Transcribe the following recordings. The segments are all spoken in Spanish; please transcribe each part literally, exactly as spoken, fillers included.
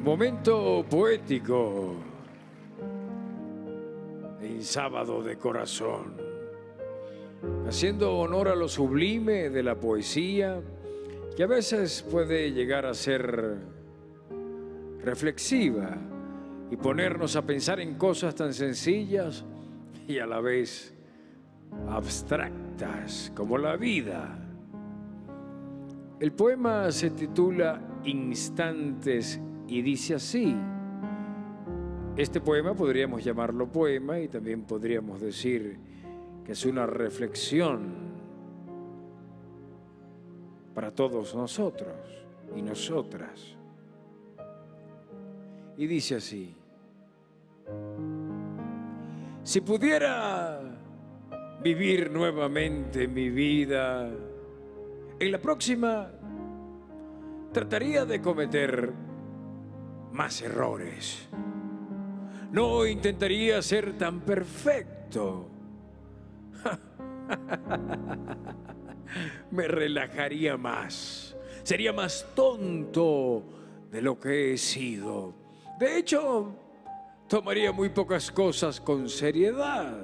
Momento poético en Sábado de Corazón, haciendo honor a lo sublime de la poesía, que a veces puede llegar a ser reflexiva y ponernos a pensar en cosas tan sencillas y a la vez abstractas como la vida. El poema se titula Instantes y dice así. Este poema podríamos llamarlo poema y también podríamos decir que es una reflexión para todos nosotros y nosotras. Y dice así: si pudiera vivir nuevamente mi vida, en la próxima trataría de cometer más errores. No intentaría ser tan perfecto. Me relajaría más. Sería más tonto de lo que he sido. De hecho, tomaría muy pocas cosas con seriedad.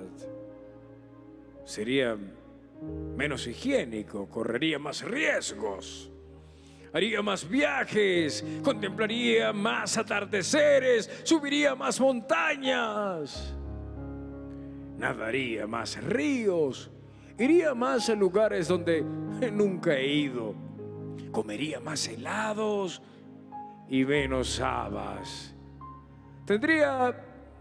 Sería menos higiénico, correría más riesgos. Haría más viajes, contemplaría más atardeceres, subiría más montañas, nadaría más ríos, iría más a lugares donde nunca he ido, comería más helados y menos habas. Tendría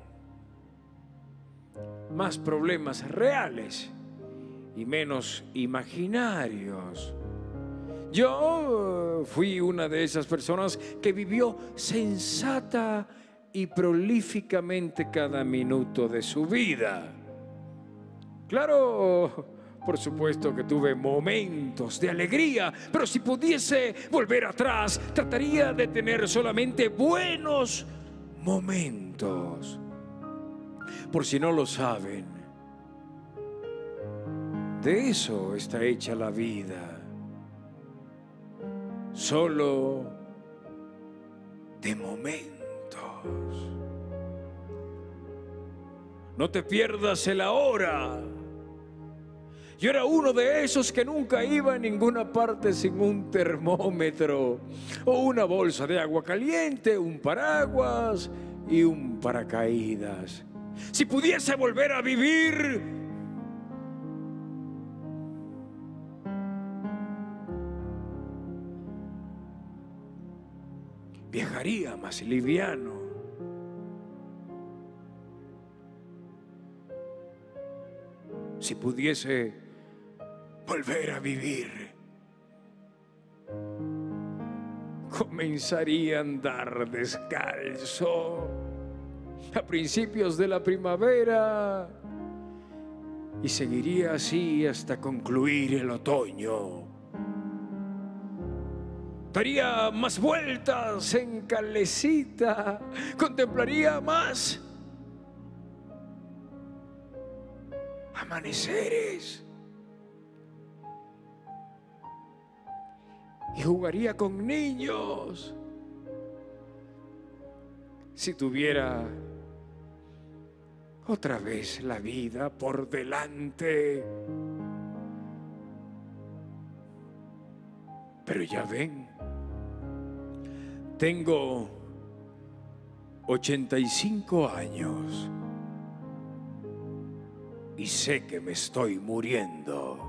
más problemas reales y menos imaginarios. Yo fui una de esas personas que vivió sensata y prolíficamente cada minuto de su vida. Claro, por supuesto que tuve momentos de alegría, pero si pudiese volver atrás, trataría de tener solamente buenos momentos. Por si no lo saben, de eso está hecha la vida. Solo de momentos. No te pierdas el ahora. Yo era uno de esos que nunca iba a ninguna parte sin un termómetro o una bolsa de agua caliente, un paraguas y un paracaídas. Si pudiese volver a vivir, viajaría más liviano. Si pudiese volver a vivir, comenzaría a andar descalzo a principios de la primavera y seguiría así hasta concluir el otoño. Daría más vueltas en calecita, contemplaría más amaneceres y jugaría con niños. Si tuviera otra vez la vida por delante. Pero ya ven, tengo ochenta y cinco años y sé que me estoy muriendo.